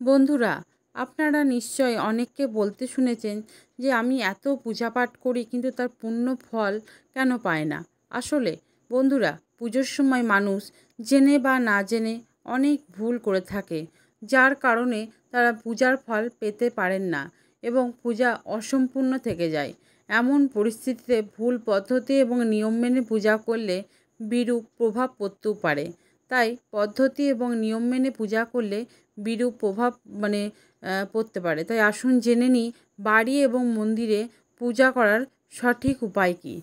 বন্ধুরা, আপনারা নিশ্চয় অনেককে বলতে শুনেছেন যে আমি এত পূজাপাঠ করি কিন্তু তার পূর্ণ ফল কেন পায় না। আসলে বন্ধুরা, পুজোর সময় মানুষ জেনে বা না জেনে অনেক ভুল করে থাকে, যার কারণে তারা পূজার ফল পেতে পারেন না এবং পূজা অসম্পূর্ণ থেকে যায়। এমন পরিস্থিতিতে ভুল পদ্ধতি এবং নিয়ম মেনে পূজা করলে বিরূপ প্রভাব পড়তেও পারে। তাই পদ্ধতি এবং নিয়ম মেনে পূজা করলে বিরূপ প্রভাব পড়তে পারে। তাই আসুন জেনে নিই বাড়ি এবং মন্দিরে পূজা করার সঠিক উপায় কী।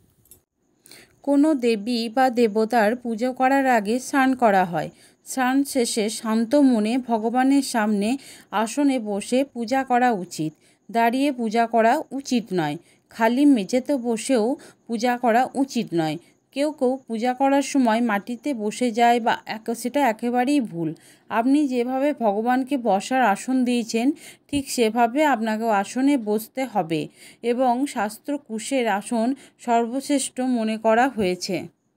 কোনো দেবী বা দেবতার পুজো করার আগে স্নান করা হয়। স্নান শেষে শান্ত মনে ভগবানের সামনে আসনে বসে পূজা করা উচিত। দাঁড়িয়ে পূজা করা উচিত নয়। খালি মেঝেতে বসেও পূজা করা উচিত নয়। কেউ কেউ পূজা করার সময় মাটিতে বসে যায় সেটা একেবারেই ভুল। আপনি যেভাবে ভগবানকে বসার আসন দিয়েছেন ঠিক সেভাবে আপনাকেও আসনে বসতে হবে এবং শাস্ত্র কুশের আসন সর্বশ্রেষ্ঠ মনে করা হয়েছে।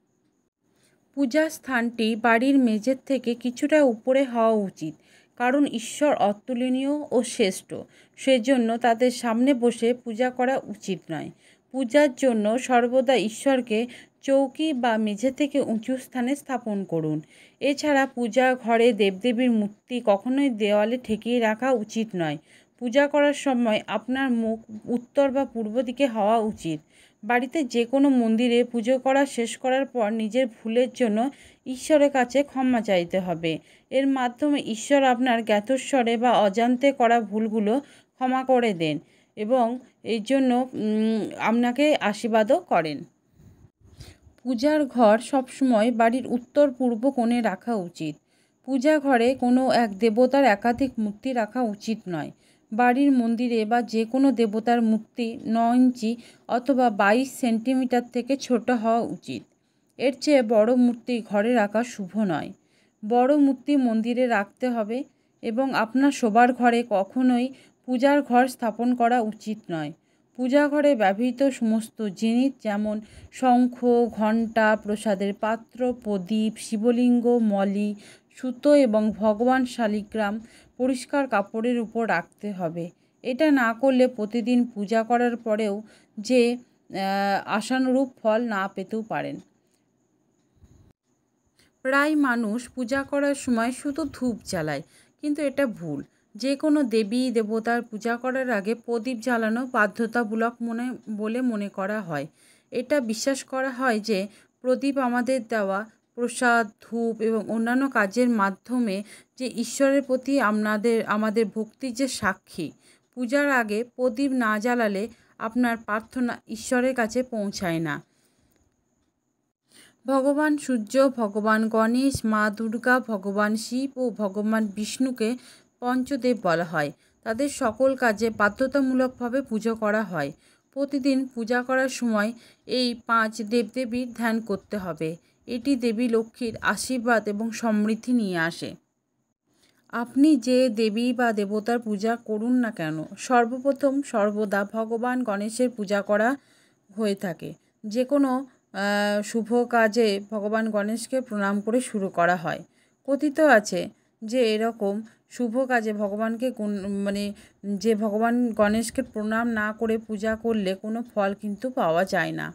পূজার স্থানটি বাড়ির মেঝের থেকে কিছুটা উপরে হওয়া উচিত, কারণ ঈশ্বর অতুলনীয় ও শ্রেষ্ঠ। সেজন্য তাদের সামনে বসে পূজা করা উচিত নয়। পূজার জন্য সর্বদা ঈশ্বরকে চৌকি বা মেঝে থেকে উঁচু স্থানে স্থাপন করুন। এছাড়া পূজা ঘরে দেবদেবীর মূর্তি কখনোই দেওয়ালে ঠেকিয়ে রাখা উচিত নয়। পূজা করার সময় আপনার মুখ উত্তর বা পূর্ব দিকে হওয়া উচিত। বাড়িতে যে কোনো মন্দিরে পুজো করা শেষ করার পর নিজের ভুলের জন্য ঈশ্বরের কাছে ক্ষমা চাইতে হবে। এর মাধ্যমে ঈশ্বর আপনার জ্ঞাতস্বরে বা অজান্তে করা ভুলগুলো ক্ষমা করে দেন এবং এর জন্য আপনাকে আশীর্বাদও করেন। পূজার ঘর সবসময় বাড়ির উত্তর পূর্ব কোণে রাখা উচিত। পূজা ঘরে কোনো এক দেবতার একাধিক মূর্তি রাখা উচিত নয়। বাড়ির মন্দিরে বা যে কোনো দেবতার মূর্তি 9 ইঞ্চি অথবা 22 সেন্টিমিটার থেকে ছোট হওয়া উচিত। এর চেয়ে বড় মূর্তি ঘরে রাখা শুভ নয়। বড় মূর্তি মন্দিরে রাখতে হবে এবং আপনার শোবার ঘরে কখনোই পূজার ঘর স্থাপন করা উচিত নয়। পূজা ঘরে ব্যবহৃত সমস্ত জিনিস যেমন শঙ্খ, ঘণ্টা, প্রসাদের পাত্র, প্রদীপ, শিবলিঙ্গ, মলি, সুতো এবং ভগবান শালিগ্রাম পরিষ্কার কাপড়ের উপর রাখতে হবে। এটা না করলে প্রতিদিন পূজা করার পরেও যে আশানুরূপ ফল না পেতেও পারেন। প্রায় মানুষ পূজা করার সময় শুধু ধূপ জ্বালায়, কিন্তু এটা ভুল। যে কোনো দেবী দেবতার পূজা করার আগে প্রদীপ জ্বালানো বাধ্যতামূলক বলে মনে করা হয়। এটা বিশ্বাস করা হয় যে প্রদীপ আমাদের দেওয়া প্রসাদ, ধূপ এবং অন্যান্য কাজের মাধ্যমে যে ঈশ্বরের প্রতি আমাদের ভক্তির যে সাক্ষী। পূজার আগে প্রদীপ না জ্বালালে আপনার প্রার্থনা ঈশ্বরের কাছে পৌঁছায় না। ভগবান সূর্য, ভগবান গণেশ, মা দুর্গা, ভগবান শিব ও ভগবান বিষ্ণুকে পঞ্চদেব বলা হয়। তাদের সকল কাজে বাধ্যতামূলকভাবে পুজো করা হয়। প্রতিদিন পূজা করার সময় এই 5 দেবদেবীর ধ্যান করতে হবে। এটি দেবী লক্ষ্মীর আশীর্বাদ এবং সমৃদ্ধি নিয়ে আসে। আপনি যে দেবী বা দেবতার পূজা করুন না কেন, সর্বপ্রথম সর্বদা ভগবান গণেশের পূজা করা হয়ে থাকে। যে কোনো শুভ কাজে ভগবান গণেশকে প্রণাম করে শুরু করা হয়। কথিত আছে যে এরকম শুভ কাজে যে ভগবান গণেশকে প্রণাম না করে পূজা করলে কোনো ফল কিন্তু পাওয়া যায় না।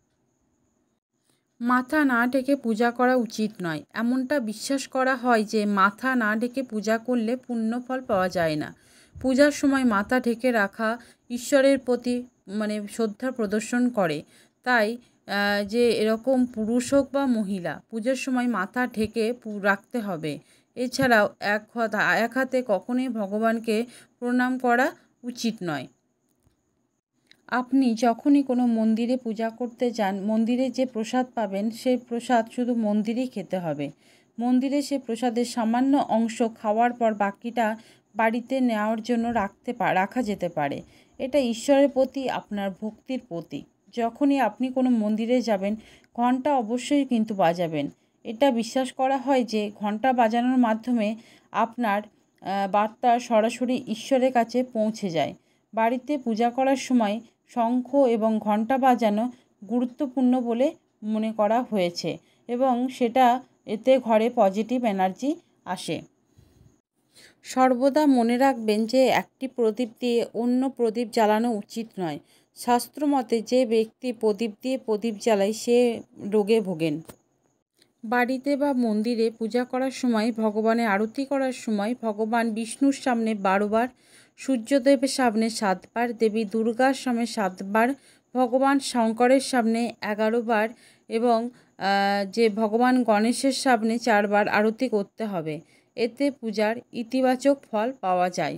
মাথা না ঢেকে পূজা করা উচিত নয়। এমনটা বিশ্বাস করা হয় যে মাথা না ঢেকে পূজা করলে পুণ্য ফল পাওয়া যায় না। পূজার সময় মাথা ঢেকে রাখা ঈশ্বরের প্রতি শ্রদ্ধা প্রদর্শন করে। তাই যে এরকম পুরুষ হোক বা মহিলা পুজোর সময় মাথা ঢেকে রাখতে হবে। এছাড়াও এক হাতে কখনোই ভগবানকে প্রণাম করা উচিত নয়। আপনি যখনই কোনো মন্দিরে পূজা করতে যান, মন্দিরে যে প্রসাদ পাবেন সেই প্রসাদ শুধু মন্দিরেই খেতে হবে। মন্দিরে সে প্রসাদের সামান্য অংশ খাওয়ার পর বাকিটা বাড়িতে নেওয়ার জন্য রাখা যেতে পারে। এটা ঈশ্বরের প্রতি আপনার ভক্তির প্রতীক। যখনই আপনি কোনো মন্দিরে যাবেন, ঘণ্টা অবশ্যই কিন্তু বাজাবেন। এটা বিশ্বাস করা হয় যে ঘণ্টা বাজানোর মাধ্যমে আপনার বার্তা সরাসরি ঈশ্বরের কাছে পৌঁছে যায়। বাড়িতে পূজা করার সময় শঙ্খ এবং ঘণ্টা বাজানো গুরুত্বপূর্ণ বলে মনে করা হয়েছে এবং এতে ঘরে পজিটিভ এনার্জি আসে। সর্বদা মনে রাখবেন যে একটি প্রদীপ দিয়ে অন্য প্রদীপ জ্বালানো উচিত নয়। শাস্ত্রমতে যে ব্যক্তি প্রদীপ দিয়ে প্রদীপ জ্বালায় সে রোগে ভোগেন। বাড়িতে বা মন্দিরে পূজা করার সময়, ভগবানের আরতি করার সময় ভগবান বিষ্ণুর সামনে 12 বার, সূর্যদেবের সামনে 7 বার, দেবী দুর্গার সামনে 7 বার, ভগবান শঙ্করের সামনে 11 বার এবং যে ভগবান গণেশের সামনে 4 বার আরতি করতে হবে। এতে পূজার ইতিবাচক ফল পাওয়া যায়।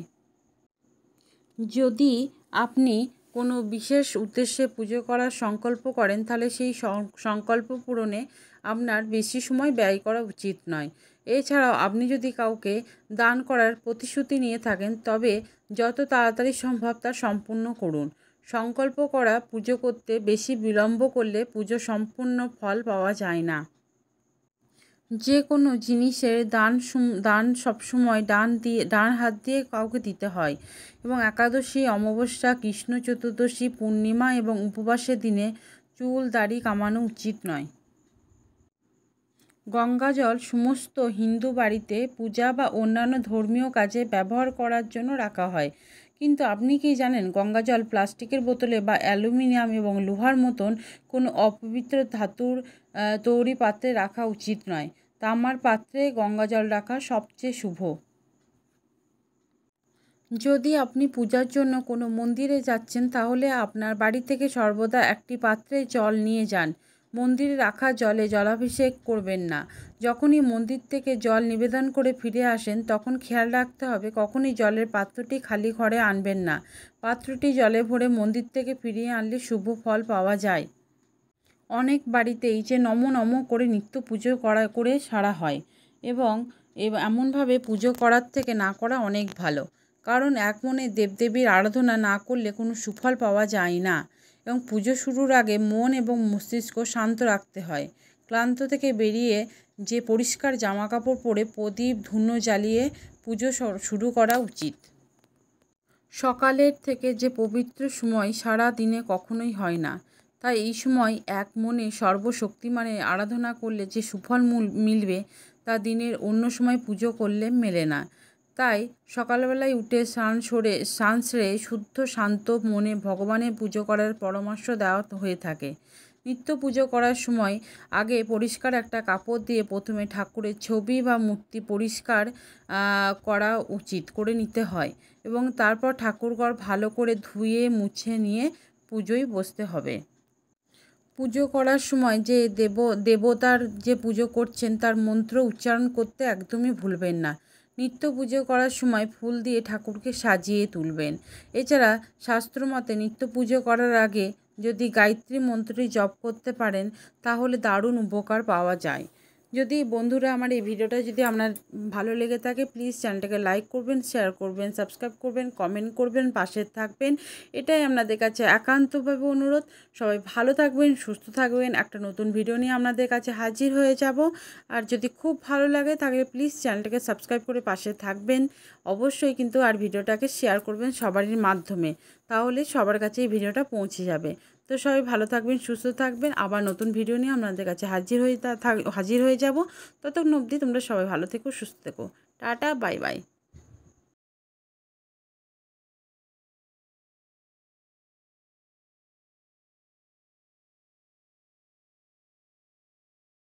যদি আপনি কোনো বিশেষ উদ্দেশ্যে পুজো করার সংকল্প করেন, তাহলে সেই সংকল্প পূরণে আপনার বেশি সময় ব্যয় করা উচিত নয়। এছাড়াও আপনি যদি কাউকে দান করার প্রতিশ্রুতি নিয়ে থাকেন, তবে যত তাড়াতাড়ি সম্ভব তা সম্পূর্ণ করুন। সংকল্প করা পুজো করতে বেশি বিলম্ব করলে পুজো সম্পূর্ণ ফল পাওয়া যায় না। যে কোনো জিনিসের দান সবসময় ডান হাত দিয়ে কাউকে দিতে হয় এবং একাদশী, অমাবস্যা, কৃষ্ণ চতুর্দশী, পূর্ণিমা এবং উপবাসের দিনে চুল দাড়ি কামানো উচিত নয়। গঙ্গা জল সমস্ত হিন্দু বাড়িতে পূজা বা অন্যান্য ধর্মীয় কাজে ব্যবহার করার জন্য রাখা হয়। কিন্তু আপনি কি জানেন, গঙ্গা জল প্লাস্টিকের বোতলে বা অ্যালুমিনিয়াম এবং লোহার মতন কোনো অপবিত্র ধাতুর তৈরি পাত্রে রাখা উচিত নয়। তামার পাত্রে গঙ্গা জল রাখা সবচেয়ে শুভ। যদি আপনি পূজার জন্য কোনো মন্দিরে যাচ্ছেন, তাহলে আপনার বাড়ি থেকে সর্বদা একটি পাত্রে জল নিয়ে যান। মন্দিরে রাখা জলে জলাভিষেক করবেন না। যখনই মন্দির থেকে জল নিবেদন করে ফিরে আসেন, তখন খেয়াল রাখতে হবে কখনই জলের পাত্রটি খালি ঘরে আনবেন না। পাত্রটি জলে ভরে মন্দির থেকে ফিরিয়ে আনলে শুভ ফল পাওয়া যায়। অনেক বাড়িতেই যে নমো নমো করে নিত্য পুজো করে সারা হয় এবং এমনভাবে পুজো করার থেকে না করা অনেক ভালো। কারণ এক মনে দেবদেবীর আরাধনা না করলে কোনো সুফল পাওয়া যায় না এবং পুজো শুরুর আগে মন এবং মস্তিষ্ক শান্ত রাখতে হয়। ক্লান্ত থেকে বেরিয়ে যে পরিষ্কার জামাকাপড় পরে প্রদীপ ধূনো জ্বালিয়ে পুজো শুরু করা উচিত। সকালের থেকে যে পবিত্র সময় সারা দিনে কখনোই হয় না, তাই এই সময় এক মনে সর্বশক্তিমানের আরাধনা করলে যে সুফল মিলবে তা দিনের অন্য সময় পুজো করলে মেলে না। তাই সকালবেলায় উঠে স্নান সেরে শুদ্ধ শান্ত মনে ভগবানের পুজো করার পরামর্শ দেওয়া হয়ে থাকে। নিত্য পুজো করার সময় আগে পরিষ্কার একটা কাপড় দিয়ে প্রথমে ঠাকুরের ছবি বা মূর্তি পরিষ্কার করা উচিত করে নিতে হয় এবং তারপর ঠাকুরঘর ভালো করে ধুয়ে মুছে নিয়ে পুজোয় বসতে হবে। পুজো করার সময় যে দেবতার যে পুজো করছেন তার মন্ত্র উচ্চারণ করতে একদমই ভুলবেন না। নিত্য পুজো করার সময় ফুল দিয়ে ঠাকুরকে সাজিয়ে তুলবেন। এছাড়া শাস্ত্রমতে নিত্য পুজো করার আগে যদি গায়ত্রী মন্ত্রটি জপ করতে পারেন, তাহলে দারুণ উপকার পাওয়া যায়। যদি বন্ধুরা আমার এই ভিডিওটা যদি আপনার ভালো লেগে থাকে, প্লিজ চ্যানেলটাকে লাইক করবেন, শেয়ার করবেন, সাবস্ক্রাইব করবেন, কমেন্ট করবেন, পাশে থাকবেন। এটাই আপনাদের কাছে একান্তভাবে অনুরোধ। সবাই ভালো থাকবেন, সুস্থ থাকবেন। একটা নতুন ভিডিও নিয়ে আপনাদের কাছে হাজির হয়ে যাব। আর যদি খুব ভালো লাগে তাহলে প্লিজ চ্যানেলটাকে সাবস্ক্রাইব করে পাশে থাকবেন। অবশ্যই কিন্তু আর ভিডিওটাকে শেয়ার করবেন সবারই মাধ্যমে, তাহলে সবার কাছে এই ভিডিওটা পৌঁছে যাবে। তো সবাই ভালো থাকবেন, সুস্থ থাকবেন। আবার নতুন ভিডিও নিয়ে আপনাদের কাছে হাজির হয়ে যাব। ততক্ষণ অবধি তোমরা সবাই ভালো থেকো, সুস্থ থেকো। Tata, bye by.